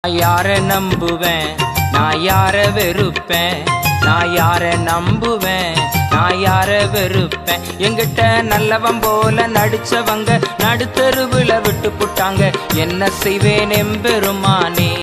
யார நம்புவேன், நான் யார வெறுப்பேன், நான் யார நம்புவேன், நான் யார வெறுப்பேன். எங்கிட்ட நல்லவன் போல நடிச்சவங்க நடுத்தருவுல விட்டு புட்டாங்க. என்ன செய்வேன் எம்பெருமானே.